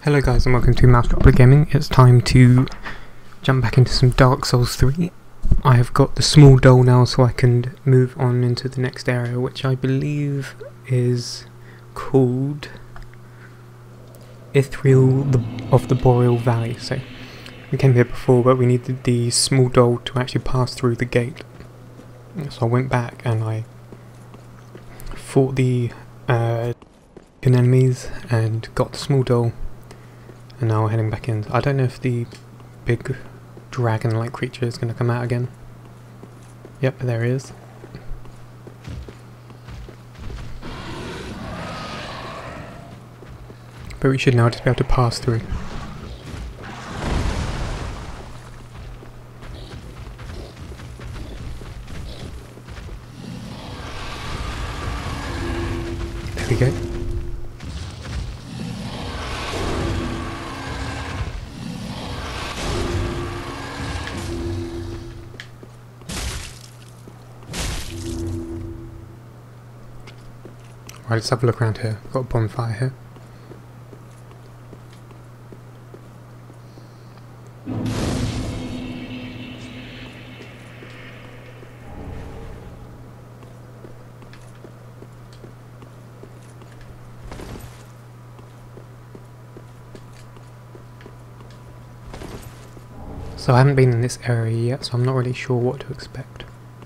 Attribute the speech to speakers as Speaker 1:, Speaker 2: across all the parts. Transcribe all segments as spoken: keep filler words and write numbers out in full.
Speaker 1: Hello guys and welcome to Mouse Droplet Gaming. It's time to jump back into some Dark Souls three. I have got the small doll now so I can move on into the next area, which I believe is called Irithyll the, of the Boreal Valley. So we came here before, but we needed the small doll to actually pass through the gate. So I went back and I fought the uh, enemies and got the small doll. And now we're heading back in. I don't know if the big dragon-like creature is going to come out again. Yep, there he is. But we should now just be able to pass through. There we go. Right, let's have a look around here. We've got a bonfire here. So I haven't been in this area yet, so I'm not really sure what to expect.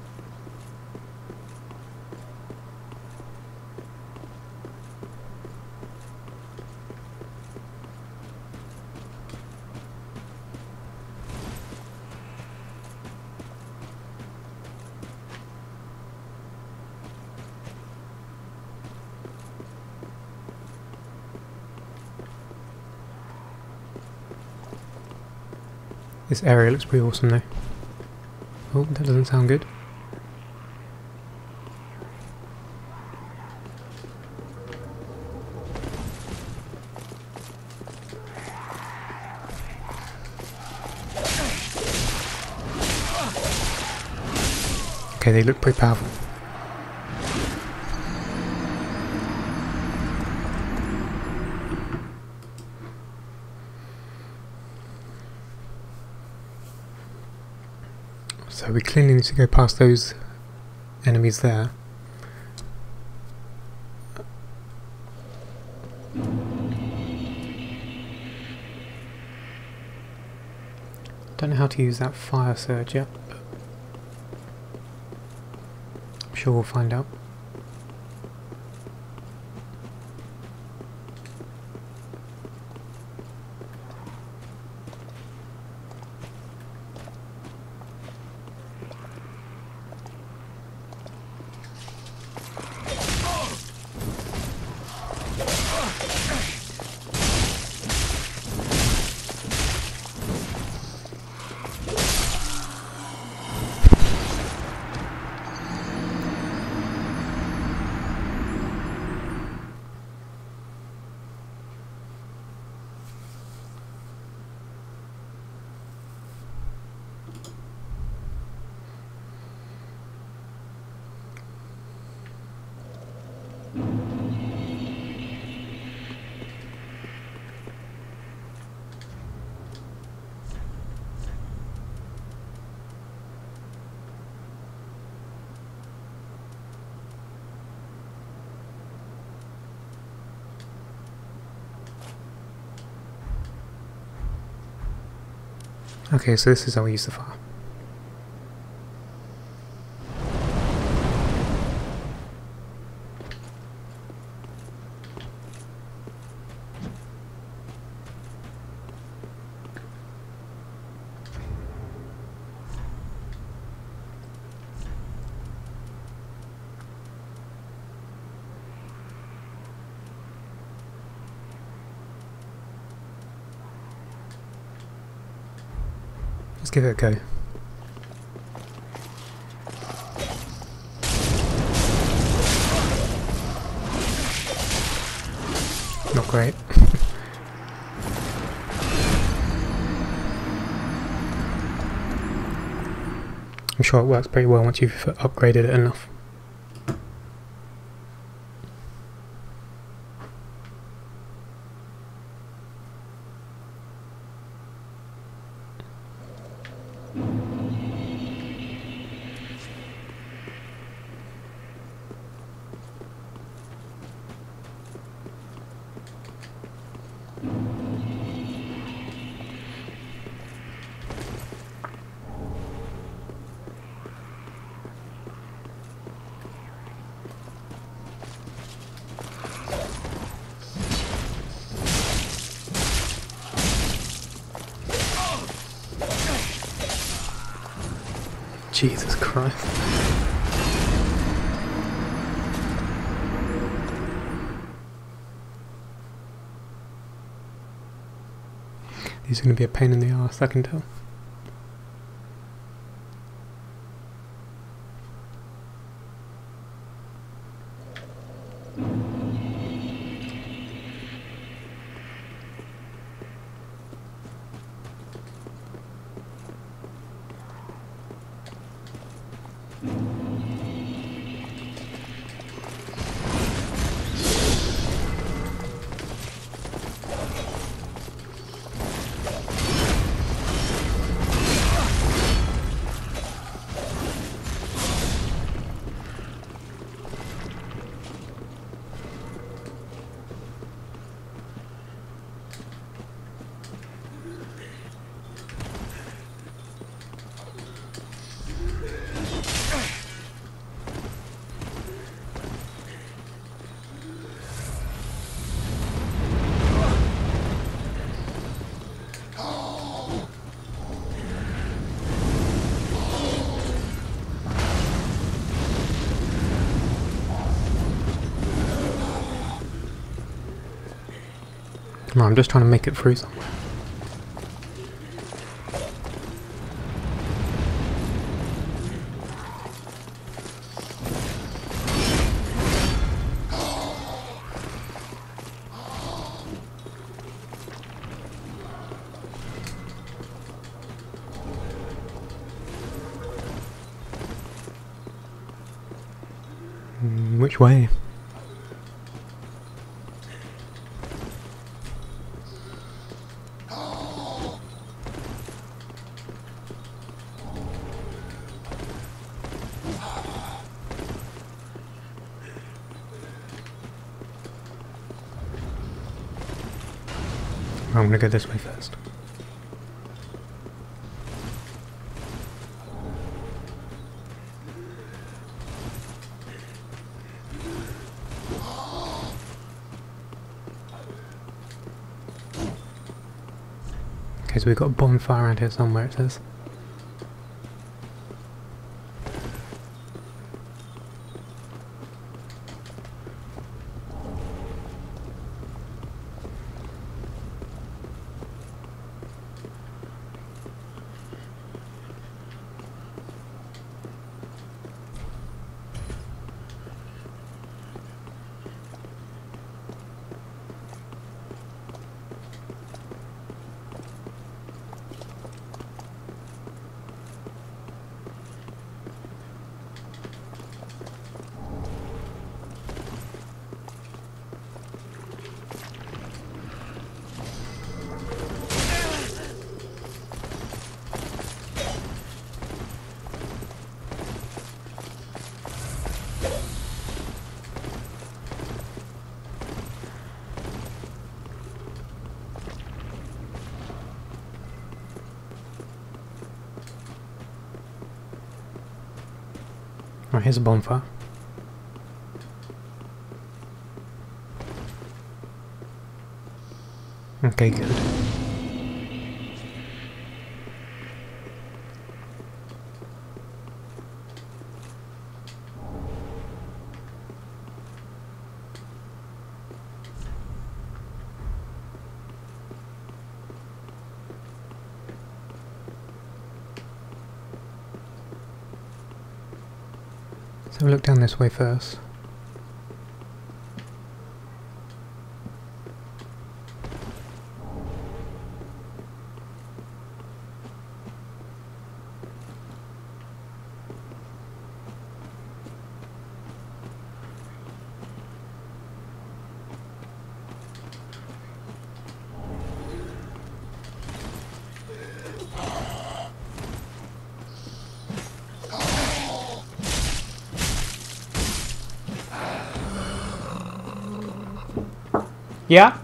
Speaker 1: This area looks pretty awesome though. Oh, that doesn't sound good. Okay, they look pretty powerful. So we clearly need to go past those enemies there. Don't know how to use that fire surge yet, but I'm sure we'll find out. Okay, so this is how we use the fire. Let's give it a go. Not great. I'm sure it works pretty well once you've upgraded it enough. Jesus Christ. These are going to be a pain in the arse, I can tell. Come on, I'm just trying to make it through somewhere. Mm, which way? I'm gonna go this way first. Okay, so we've got a bonfire around here somewhere, it says. Right, here's a bonfire. Okay, good. So we'll look down this way first. Yeah?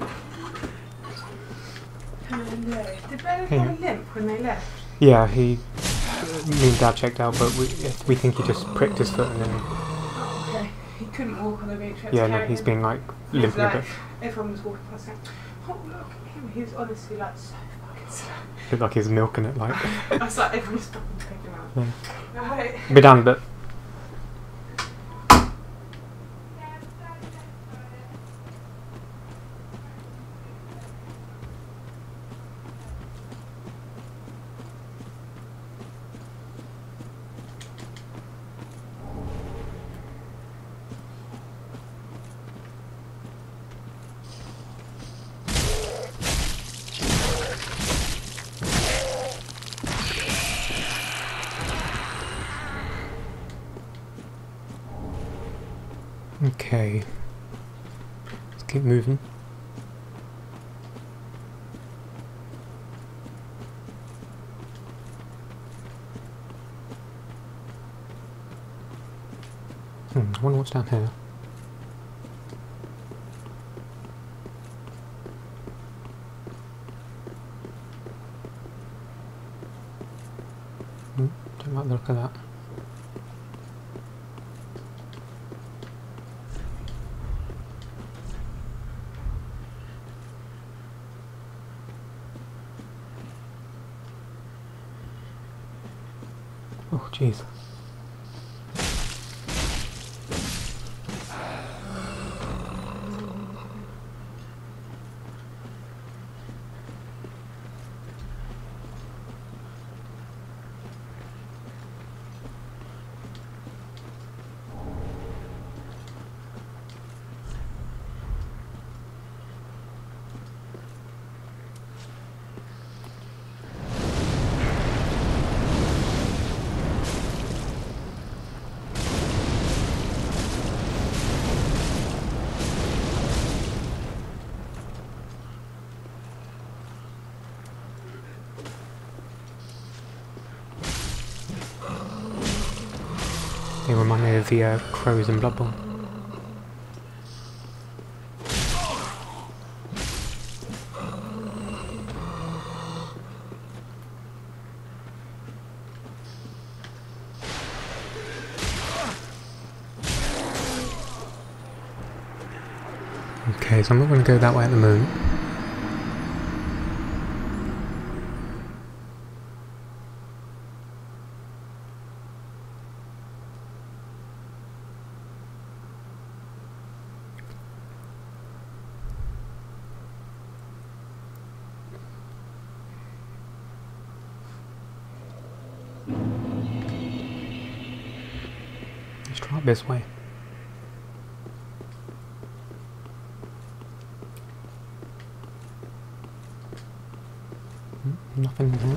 Speaker 2: Hello. Did Bear have a limp when they left?
Speaker 1: Yeah, he... Me and Dad checked out, but we we think he just pricked his foot and then...
Speaker 2: Okay. He couldn't walk on the beach.
Speaker 1: Yeah, no, he's been like limping
Speaker 2: like,
Speaker 1: a bit.
Speaker 2: Everyone was walking past him. Oh look, him. He was honestly like so fucking
Speaker 1: Look like he's milking it, like.
Speaker 2: I was like, everyone's stopping to take him out.
Speaker 1: Yeah.
Speaker 2: Right.
Speaker 1: Be done, but. Okay, let's keep moving. Hmm, I wonder what's down here. Hmm, don't like the look of that. Oh, jeez. They remind me of the uh, crows in Bloodborne. Okay, so I'm not going to go that way at the moment. Let's try it this way. Hmm, nothing in here.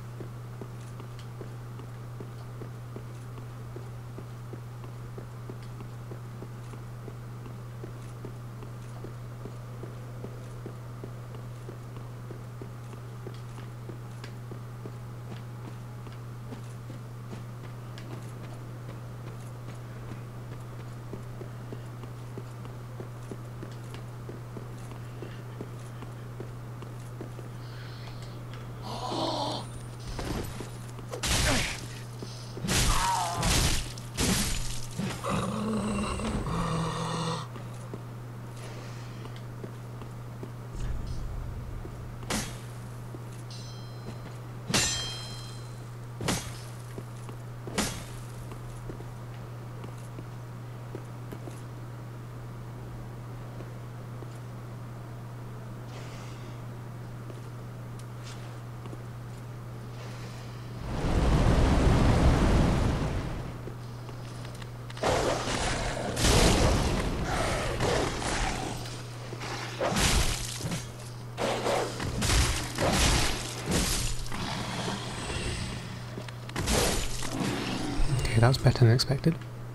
Speaker 1: Okay, that was better than expected.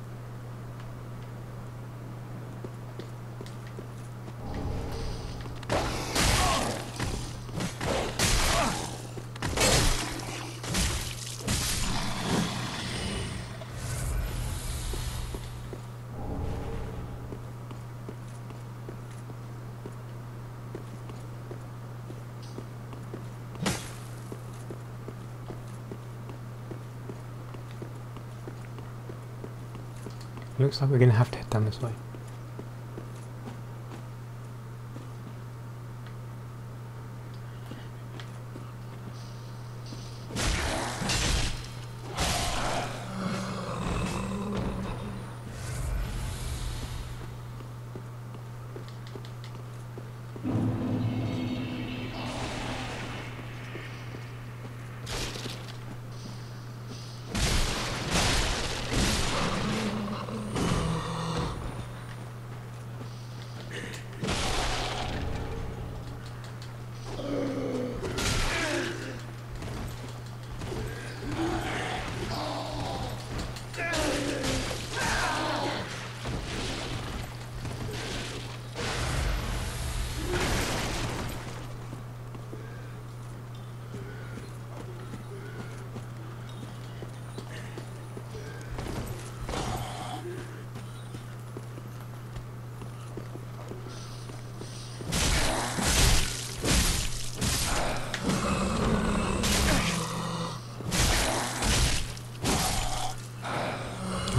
Speaker 1: Looks like we're going to have to head down this way.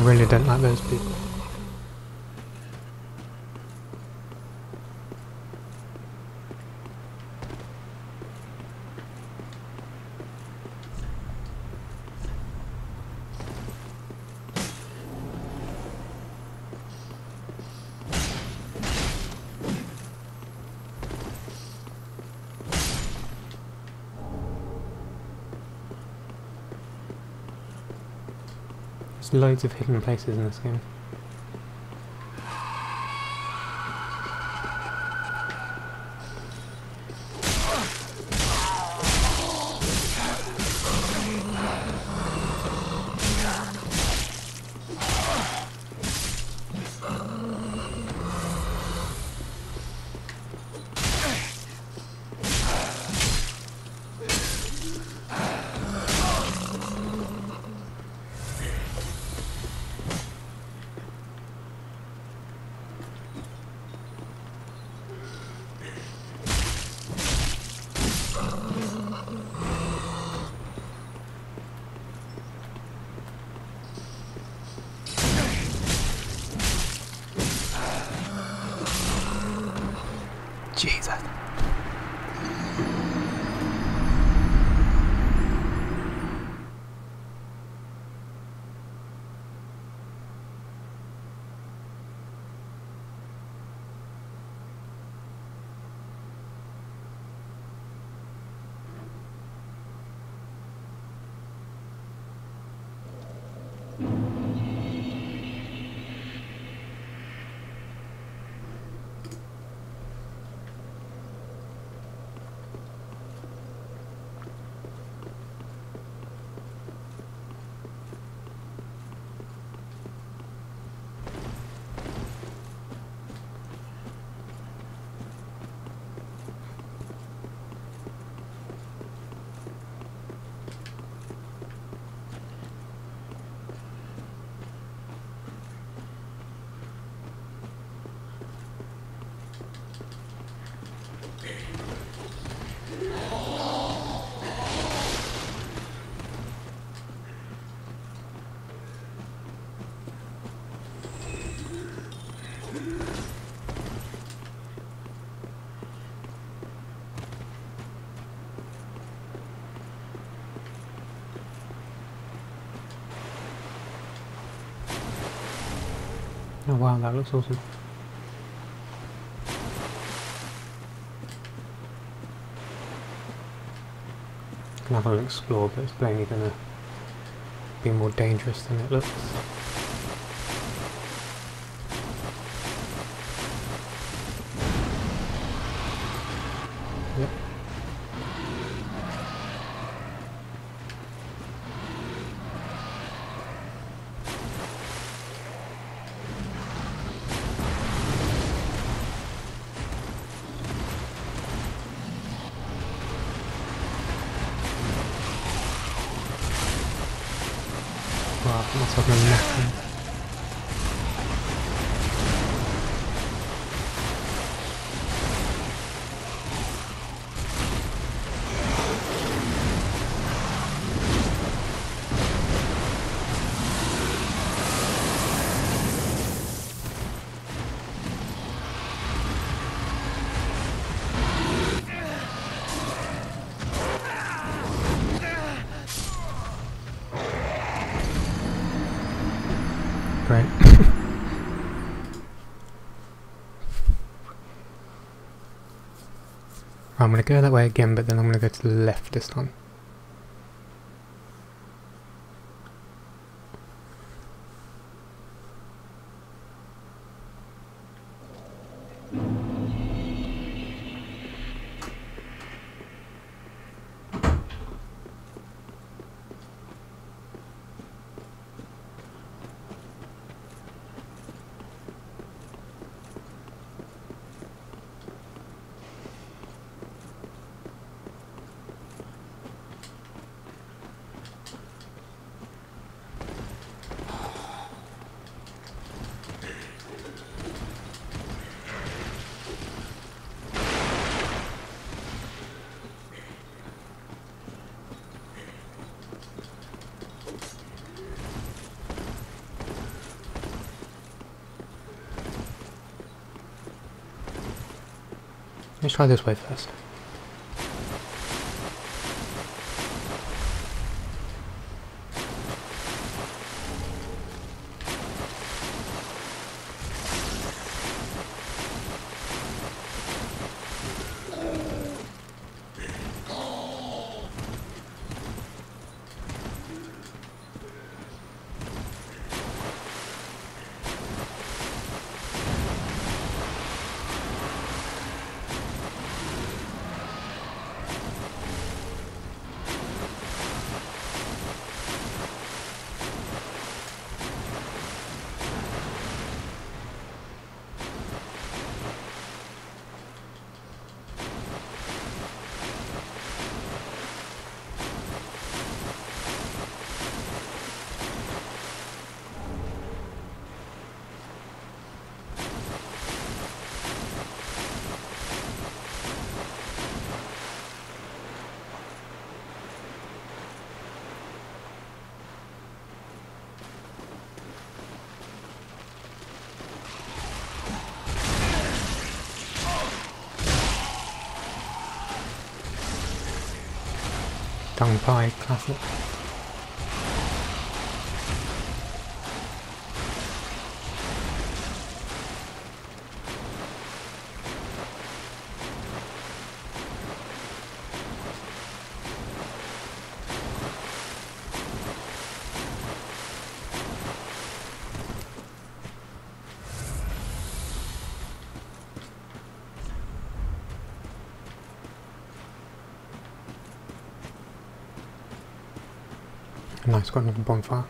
Speaker 1: I really don't like those people. There's loads of hidden places in this game. Jesus. Oh wow, that looks awesome. Can have a little explore, but it's plainly going to be more dangerous than it looks. Yep. Wow, I put myself in a mess. Great. I'm going to go that way again, but then I'm going to go to the left this time. Let's try this way first. Dung pie, classic. Nice, got another bonfire.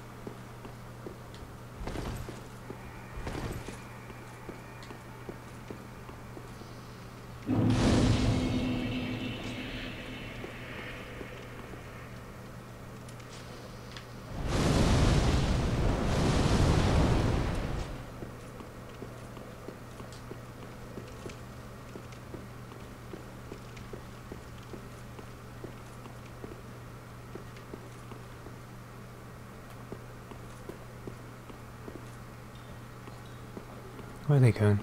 Speaker 1: Where are they going?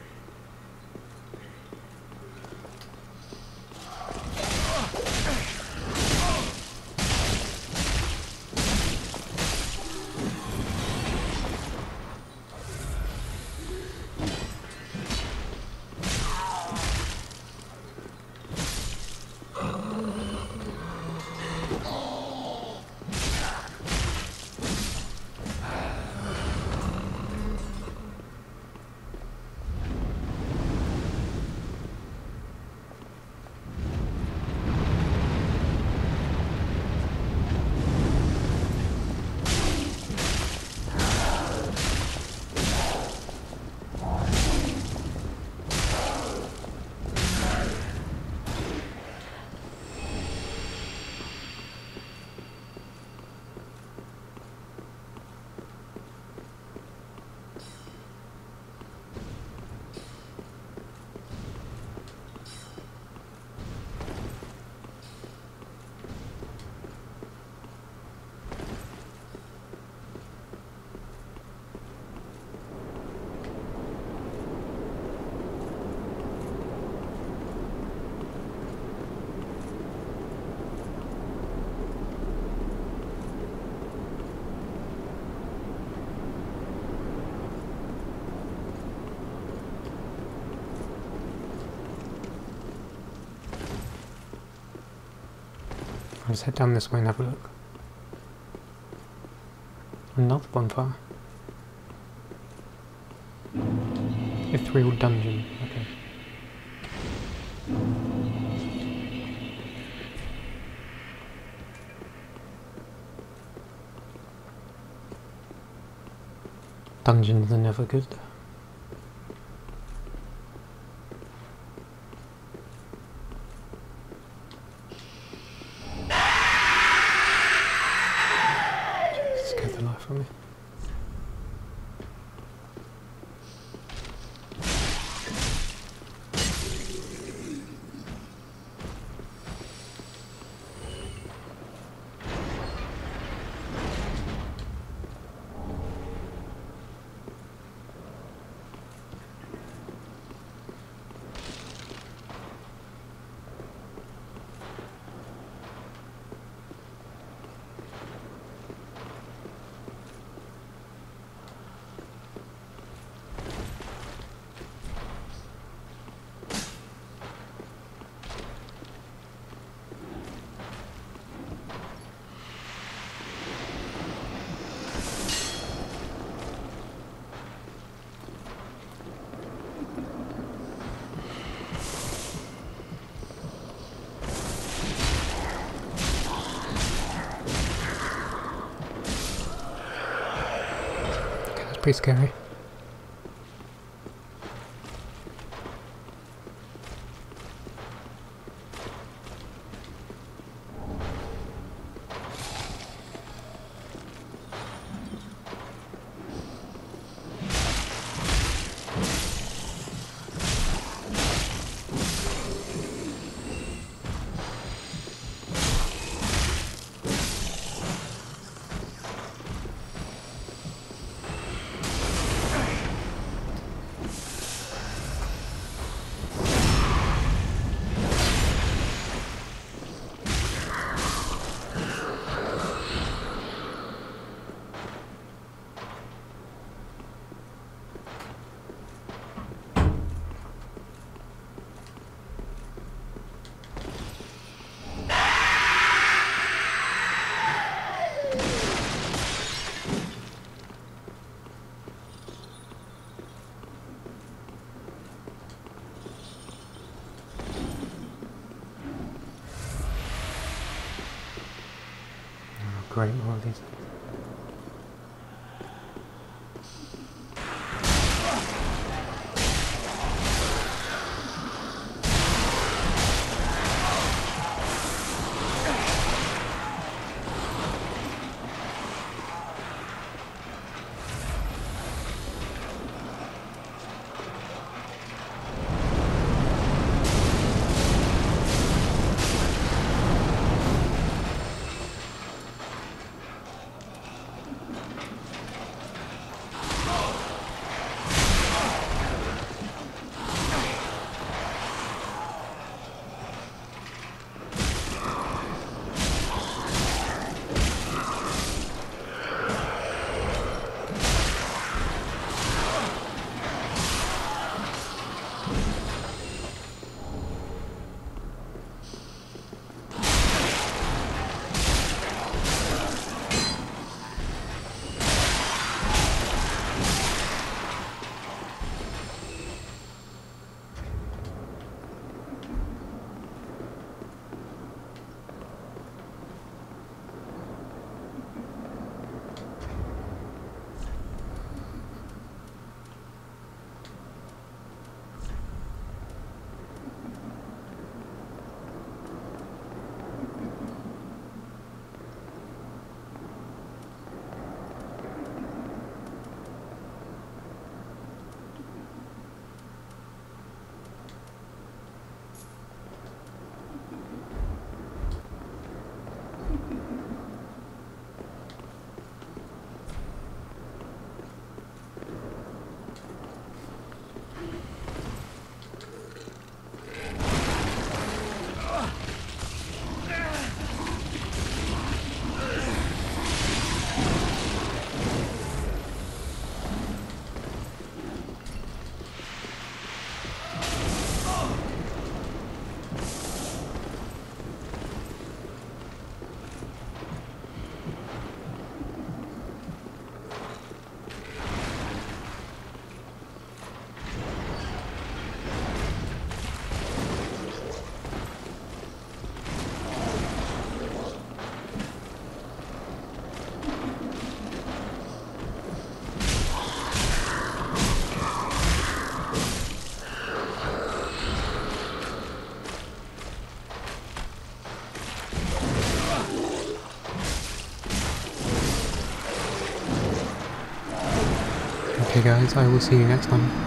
Speaker 1: Let's head down this way and have a look. Another bonfire. Irithyll Dungeon, okay. Dungeons are never good. Scared the life from me. Pretty scary. Great, all these. Okay guys, I will see you next time.